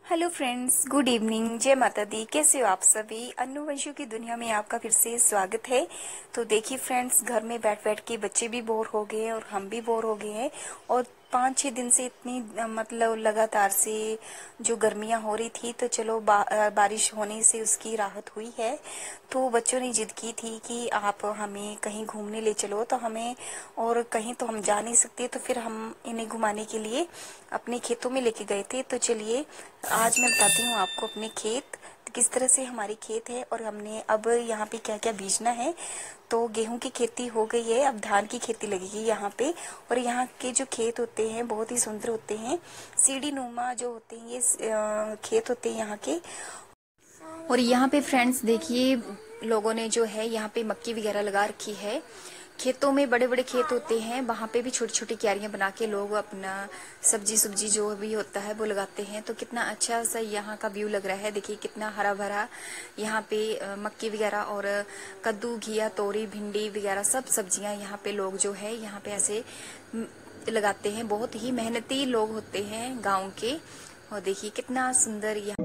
Hello friends, good evening, जय माता दी। कैसे हो आप सभी? अन्नूवंशियों की दुनिया में आपका फिर से स्वागत है। तो देखिए फ्रेंड्स, घर में बैठ बैठ के बच्चे भी बोर हो गए हैं और हम भी बोर हो गए हैं। और 5-6 दिन से इतनी मतलब लगातार से जो गर्मियां हो रही थी, तो चलो बारिश होने से उसकी राहत हुई है। तो बच्चों ने जिद की थी कि आप हमें कहीं घूमने ले चलो, तो हमें और कहीं तो हम जा नहीं सकते, तो फिर हम इन्हें घुमाने के लिए अपने खेतों में लेके गए थे। तो चलिए आज मैं बताती हूँ आपको अपने खेत, किस तरह से हमारे खेत है और हमने अब यहाँ पे क्या क्या बीजना है। तो गेहूं की खेती हो गई है, अब धान की खेती लगेगी यहाँ पे। और यहाँ के जो खेत होते हैं बहुत ही सुंदर होते हैं, सीढ़ी नुमा जो होते हैं ये खेत होते हैं यहाँ के। और यहाँ पे फ्रेंड्स देखिए, लोगों ने जो है यहाँ पे मक्की वगैरह लगा रखी है। खेतों में बड़े बड़े खेत होते हैं, वहां पे भी छोटी छोटी क्यारियां बना के लोग अपना सब्जी जो भी होता है वो लगाते हैं। तो कितना अच्छा सा यहाँ का व्यू लग रहा है। देखिए कितना हरा भरा यहाँ पे मक्की वगैरह और कद्दू, घिया, तोरी, भिंडी वगैरह सब सब्जियां यहाँ पे लोग जो है यहाँ पे ऐसे लगाते हैं। बहुत ही मेहनती लोग होते हैं गाँव के। और देखिए कितना सुंदर यहाँ।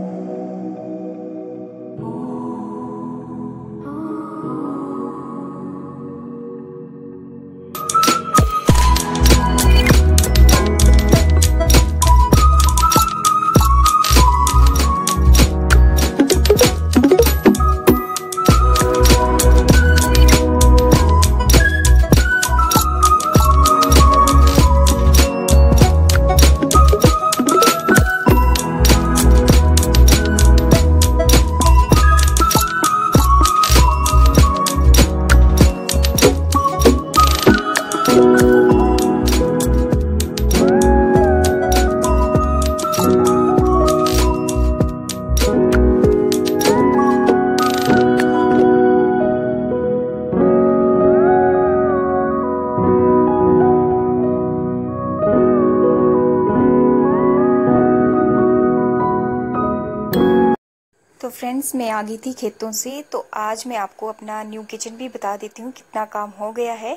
तो फ्रेंड्स, मैं आ गई थी खेतों से, तो आज मैं आपको अपना न्यू किचन भी बता देती हूँ कितना काम हो गया है।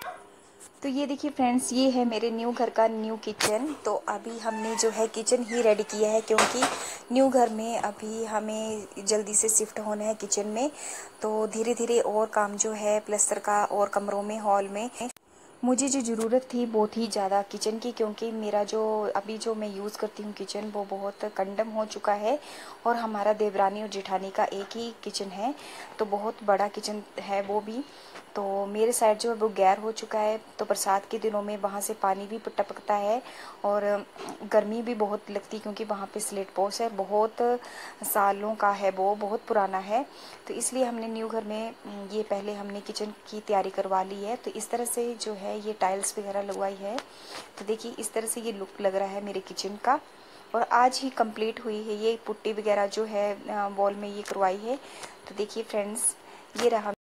तो ये देखिए फ्रेंड्स, ये है मेरे न्यू घर का न्यू किचन। तो अभी हमने जो है किचन ही रेडी किया है, क्योंकि न्यू घर में अभी हमें जल्दी से शिफ्ट होना है किचन में। तो धीरे धीरे और काम जो है प्लस्तर का और कमरों में, हॉल में, मुझे जो ज़रूरत थी बहुत ही ज़्यादा किचन की, क्योंकि मेरा जो अभी जो मैं यूज़ करती हूँ किचन वो बहुत कंडम हो चुका है। और हमारा देवरानी और जेठानी का एक ही किचन है, तो बहुत बड़ा किचन है वो भी। तो मेरे साइड जो है वो गैर हो चुका है, तो बरसात के दिनों में वहाँ से पानी भी टपकता है और गर्मी भी बहुत लगती है, क्योंकि वहाँ पे स्लेट पोस है, बहुत सालों का है, वो बहुत पुराना है। तो इसलिए हमने न्यू घर में ये पहले हमने किचन की तैयारी करवा ली है। तो इस तरह से जो है ये टाइल्स वगैरह लगवाई है। तो देखिए इस तरह से ये लुक लग रहा है मेरे किचन का। और आज ही कंप्लीट हुई है ये पुट्टी वगैरह जो है वॉल में ये करवाई है। तो देखिए फ्रेंड्स, ये रहा